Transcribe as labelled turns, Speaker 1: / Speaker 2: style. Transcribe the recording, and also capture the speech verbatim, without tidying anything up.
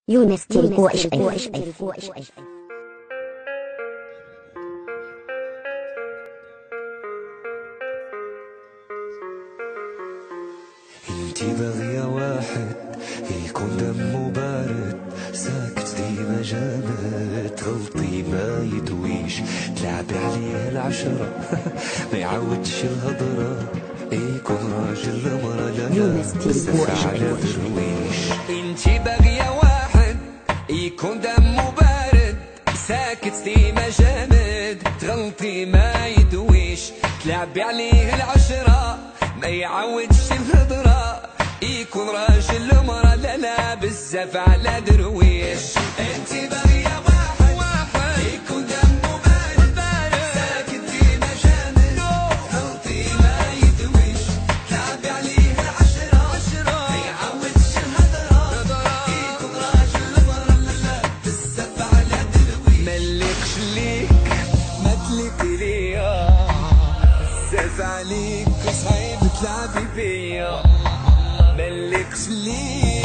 Speaker 1: يونس تيليكو اش اي
Speaker 2: انتي باغية واحد يكون دمه بارد، ساكت ديما جامد، تغلطي ما يدويش، تلعبي عليه العشرة ما يعودش الهضرة، يكون راجل مرة لا بزاف على درويش. انتي باغية واحد يكون دمه بارد، ساكت ديما جامد، تغلطي ما يدويش، تلعبي عليه العشرة ما يعودش الهضرة، يكون راجل مرة لا لا بزاف على درويش. انتي باغية واحد واحد يكون دمه بارد بارد، ساكت ديما جامد، تغلطي ما يدويش، تلعبي عليه العشرة عشرة ما يعودش الهضرة، يكون راجل مرة لا لا بزاف على درويش. ملكش ليك ما تليقي ليا، بزاف عليك وصعيب تلعبي بيا، ملكش ليا